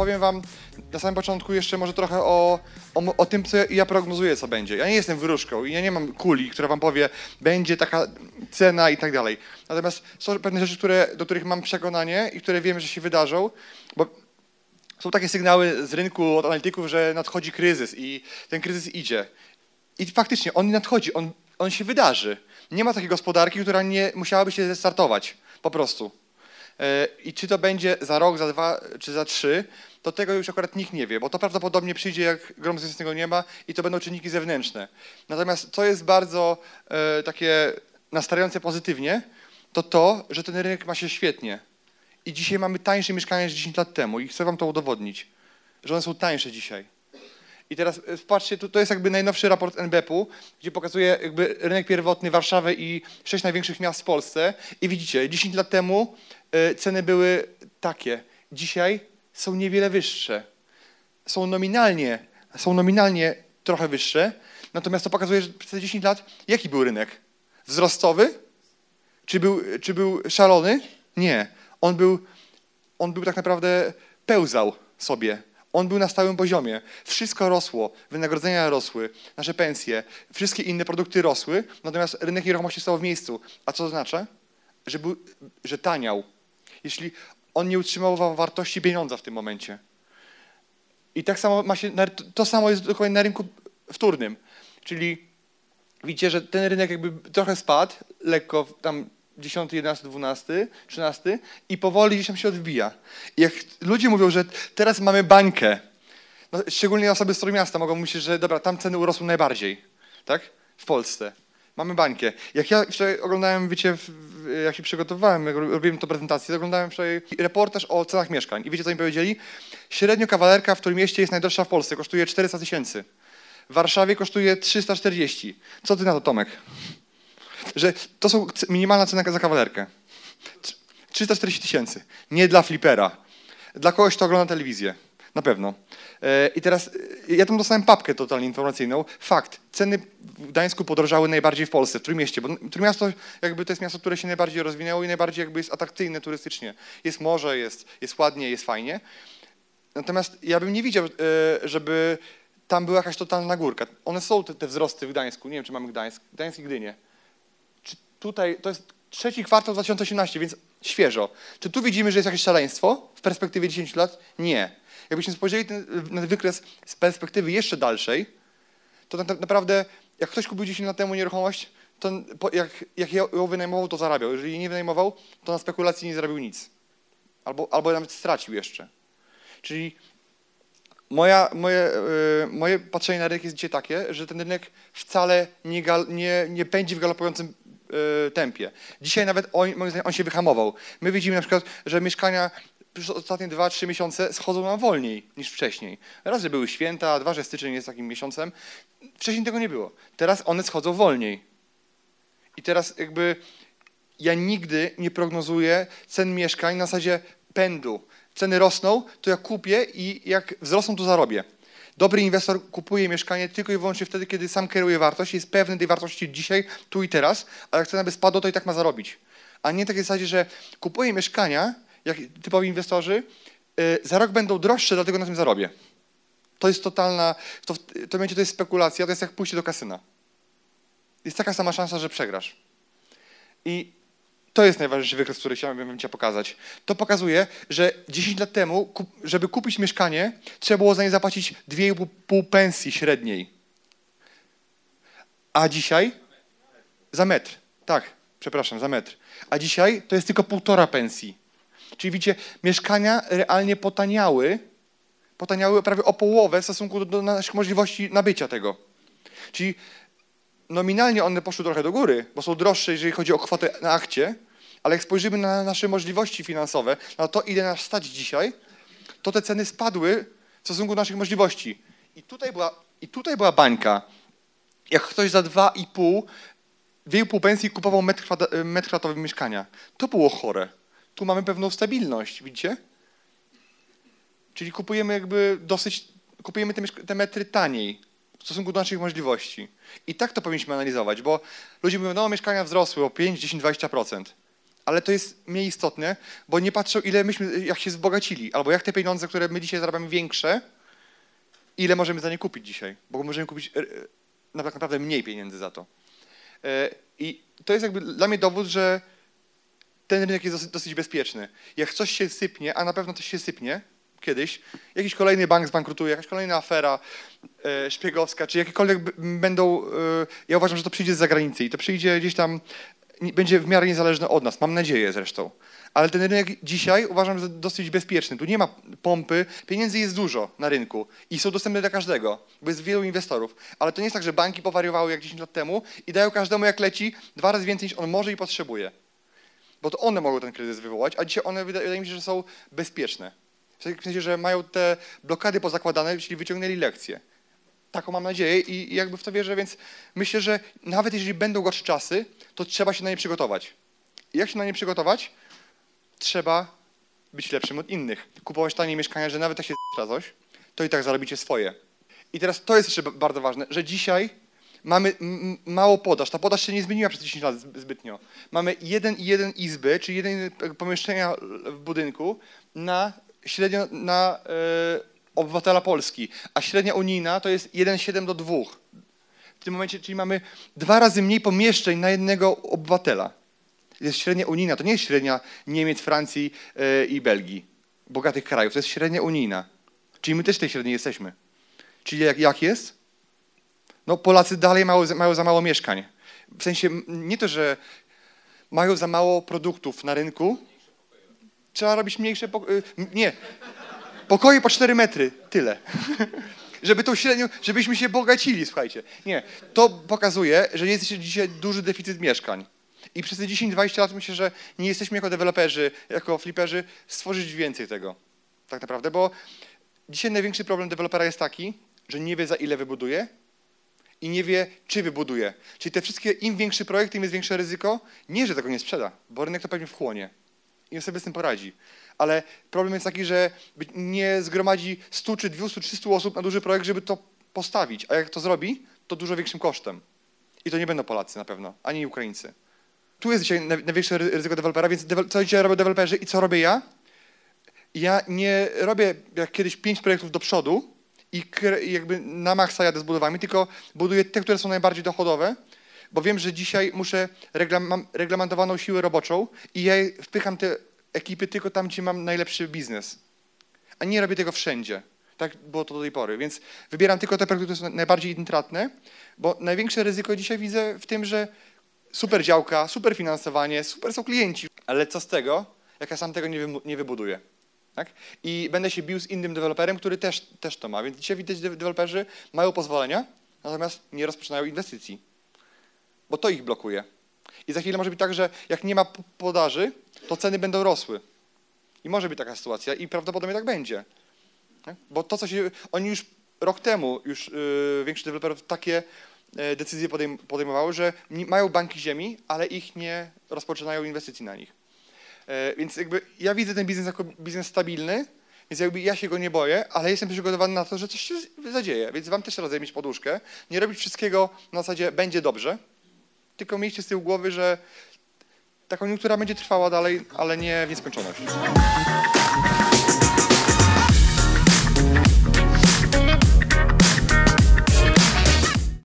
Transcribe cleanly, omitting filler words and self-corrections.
powiem wam na samym początku jeszcze może trochę o tym, co ja prognozuję, co będzie. Ja nie jestem wróżką i ja nie mam kuli, która wam powie, będzie taka cena i tak dalej. Natomiast są pewne rzeczy, do których mam przekonanie i które wiem, że się wydarzą, bo są takie sygnały z rynku od analityków, że nadchodzi kryzys i ten kryzys idzie. I faktycznie on nadchodzi, on się wydarzy. Nie ma takiej gospodarki, która nie musiałaby się zestartować, po prostu. I czy to będzie za rok, za 2 czy za 3, to tego już akurat nikt nie wie, bo to prawdopodobnie przyjdzie jak grom z jasnego nieba i to będą czynniki zewnętrzne. Natomiast co jest bardzo takie nastawiające pozytywnie, to, że ten rynek ma się świetnie. I dzisiaj mamy tańsze mieszkania niż 10 lat temu i chcę wam to udowodnić, że one są tańsze dzisiaj. I teraz patrzcie, to jest jakby najnowszy raport NBP-u, gdzie pokazuje jakby rynek pierwotny Warszawy i 6 największych miast w Polsce. I widzicie, 10 lat temu ceny były takie. Dzisiaj są niewiele wyższe. Są nominalnie trochę wyższe. Natomiast to pokazuje, że przez 10 lat jaki był rynek? Wzrostowy? Czy był szalony? Nie. On był tak naprawdę, pełzał sobie. On był na stałym poziomie. Wszystko rosło, wynagrodzenia rosły, nasze pensje, wszystkie inne produkty rosły, natomiast rynek nieruchomości stał w miejscu. A co to oznacza? Że taniał. Jeśli on nie utrzymywał wartości pieniądza w tym momencie. I tak samo to samo jest dokładnie na rynku wtórnym. Czyli widzicie, że ten rynek jakby trochę spadł, lekko tam 10, 11, 12, 13 i powoli gdzieś tam się odbija. I jak ludzie mówią, że teraz mamy bańkę, no, szczególnie osoby z Trójmiasta mogą myśleć, że dobra, tam ceny urosły najbardziej, tak? W Polsce. Mamy bańkę. Jak ja wczoraj oglądałem, wiecie, jak się przygotowywałem, jak robiłem tę prezentację, to oglądałem wczoraj reportaż o cenach mieszkań. I wiecie, co mi powiedzieli? Średnio kawalerka w Trójmieście jest najdroższa w Polsce, kosztuje 400 000. W Warszawie kosztuje 340. Co ty na to, Tomek? Że to są minimalna cena za kawalerkę. 340 000. Nie dla flipera. Dla kogoś, kto ogląda telewizję. Na pewno. I teraz ja tam dostałem papkę totalnie informacyjną. Fakt. Ceny w Gdańsku podrożały najbardziej w Polsce, w Trójmieście. Bo Trójmiasto jakby to jest miasto, które się najbardziej rozwinęło i najbardziej jakby jest atrakcyjne turystycznie. Jest morze, jest ładnie, jest fajnie. Natomiast ja bym nie widział, żeby tam była jakaś totalna górka. One są te wzrosty w Gdańsku. Nie wiem, czy mamy Gdańsk i Gdynię. Tutaj to jest trzeci kwartał 2018, więc świeżo. Czy tu widzimy, że jest jakieś szaleństwo w perspektywie 10 lat? Nie. Jakbyśmy spojrzeli na wykres z perspektywy jeszcze dalszej, to naprawdę jak ktoś kupił 10 lat temu nieruchomość, to jak ją wynajmował, to zarabiał. Jeżeli nie wynajmował, to na spekulacji nie zarobił nic. Albo nawet stracił jeszcze. Czyli moje patrzenie na rynek jest dzisiaj takie, że ten rynek wcale nie pędzi w galopującym tempie. Dzisiaj nawet moim zdaniem on się wyhamował. My widzimy na przykład, że mieszkania przez ostatnie 2-3 miesiące schodzą nam wolniej niż wcześniej. Raz, że były święta, dwa, że styczeń jest takim miesiącem. Wcześniej tego nie było. Teraz one schodzą wolniej. I teraz jakby ja nigdy nie prognozuję cen mieszkań na zasadzie pędu. Ceny rosną, to ja kupię i jak wzrosną, to zarobię. Dobry inwestor kupuje mieszkanie tylko i wyłącznie wtedy, kiedy sam kieruje wartość, jest pewny tej wartości dzisiaj, tu i teraz, a jak cena by spadła, to i tak ma zarobić. A nie takiej zasadzie, że kupuje mieszkania, jak typowi inwestorzy, za rok będą droższe, dlatego na tym zarobię. To jest totalna, to jest spekulacja, to jest jak pójście do kasyna. Jest taka sama szansa, że przegrasz. I to jest najważniejszy wykres, który chciałbym Ci pokazać. To pokazuje, że 10 lat temu, żeby kupić mieszkanie, trzeba było za nie zapłacić 2,5 pensji średniej. A dzisiaj? Za metr. Tak, przepraszam, za metr. A dzisiaj to jest tylko 1,5 pensji. Czyli widzicie, mieszkania realnie potaniały prawie o połowę w stosunku do naszych możliwości nabycia tego. Czyli nominalnie one poszły trochę do góry, bo są droższe, jeżeli chodzi o kwotę na akcie, ale jak spojrzymy na nasze możliwości finansowe, na to, ile nas stać dzisiaj, to te ceny spadły w stosunku do naszych możliwości. I tutaj była bańka. Jak ktoś za 2,5 pensji kupował metr kwadratowy mieszkania. To było chore. Tu mamy pewną stabilność, widzicie? Czyli kupujemy te metry taniej w stosunku do naszych możliwości. I tak to powinniśmy analizować, bo ludzie mówią, no mieszkania wzrosły o 5, 10, 20%. ale to jest mniej istotne, bo nie patrzą, jak się wzbogacili, albo jak te pieniądze, które my dzisiaj zarabiamy większe, ile możemy za nie kupić dzisiaj, bo możemy kupić tak naprawdę mniej pieniędzy za to. I to jest jakby dla mnie dowód, że ten rynek jest dosyć bezpieczny. Jak coś się sypnie, a na pewno coś się sypnie kiedyś, jakiś kolejny bank zbankrutuje, jakaś kolejna afera szpiegowska, czy jakiekolwiek będą, ja uważam, że to przyjdzie z zagranicy i to przyjdzie gdzieś tam, będzie w miarę niezależne od nas, mam nadzieję zresztą. Ale ten rynek dzisiaj uważam za dosyć bezpieczny. Tu nie ma pompy, pieniędzy jest dużo na rynku i są dostępne dla każdego, bo jest wielu inwestorów. Ale to nie jest tak, że banki powariowały jak 10 lat temu i dają każdemu jak leci 2 razy więcej niż on może i potrzebuje. Bo to one mogą ten kryzys wywołać, a dzisiaj one wydaje mi się, że są bezpieczne. W sensie, że mają te blokady pozakładane, czyli wyciągnęli lekcje. Taką mam nadzieję i jakby w to wierzę, więc myślę, że nawet jeżeli będą gorsze czasy, to trzeba się na nie przygotować. I jak się na nie przygotować? Trzeba być lepszym od innych. Kupować tanie mieszkania, że nawet jak się coś, to i tak zarobicie swoje. I teraz to jest jeszcze bardzo ważne, że dzisiaj mamy mało podaż. Ta podaż się nie zmieniła przez 10 lat zbytnio. Mamy 1,1 izby, czyli 1 pomieszczenia w budynku średnio na obywatela Polski, a średnia unijna to jest 1,7 do 2. W tym momencie, czyli mamy 2 razy mniej pomieszczeń na jednego obywatela. Jest średnia unijna, to nie jest średnia Niemiec, Francji i Belgii, bogatych krajów, to jest średnia unijna. Czyli my też w tej średniej jesteśmy. Czyli jak jest? No Polacy dalej mają za mało mieszkań. W sensie nie to, że mają za mało produktów na rynku. Trzeba robić mniejsze pokoje. Nie. Pokoje po 4 metry. Tyle. Żeby tą średnią, żebyśmy się bogacili, słuchajcie. Nie. To pokazuje, że jest dzisiaj duży deficyt mieszkań. I przez te 10-20 lat myślę, że nie jesteśmy jako deweloperzy, jako fliperzy stworzyć więcej tego. Tak naprawdę, bo dzisiaj największy problem dewelopera jest taki, że nie wie za ile wybuduje i nie wie czy wybuduje. Czyli te wszystkie, im większy projekt, tym jest większe ryzyko. Nie, że tego nie sprzeda, bo rynek to pewnie wchłonie. I on sobie z tym poradzi. Ale problem jest taki, że nie zgromadzi 100 czy 200, 300 osób na duży projekt, żeby to postawić. A jak to zrobi, to dużo większym kosztem. I to nie będą Polacy na pewno, ani Ukraińcy. Tu jest dzisiaj największe ryzyko dewelopera, więc co dzisiaj robią deweloperzy i co robię ja? Ja nie robię jak kiedyś 5 projektów do przodu i jakby na maksa jadę z budowami, tylko buduję te, które są najbardziej dochodowe, bo wiem, że dzisiaj mam reglamentowaną siłę roboczą i ja wpycham te ekipy tylko tam, gdzie mam najlepszy biznes. A nie robię tego wszędzie. Tak było to do tej pory. Więc wybieram tylko te projekty, które są najbardziej intratne, bo największe ryzyko dzisiaj widzę w tym, że super działka, super finansowanie, super są klienci. Ale co z tego, jak ja sam tego nie wybuduję? Tak? I będę się bił z innym deweloperem, który też to ma. Więc dzisiaj widać, że deweloperzy mają pozwolenia, natomiast nie rozpoczynają inwestycji. Bo to ich blokuje. I za chwilę może być tak, że jak nie ma podaży, to ceny będą rosły. I może być taka sytuacja i prawdopodobnie tak będzie. Tak? Bo to, oni już rok temu, większość deweloperów takie decyzje podejmowały, że mają banki ziemi, ale ich nie rozpoczynają inwestycji na nich. Więc jakby ja widzę ten biznes jako biznes stabilny, więc jakby ja się go nie boję, ale jestem przygotowany na to, że coś się zadzieje. Więc wam też radzę mieć poduszkę, nie robić wszystkiego na zasadzie będzie dobrze, tylko miejcie z tyłu głowy, że ta koniunktura będzie trwała dalej, ale nie w nieskończoność.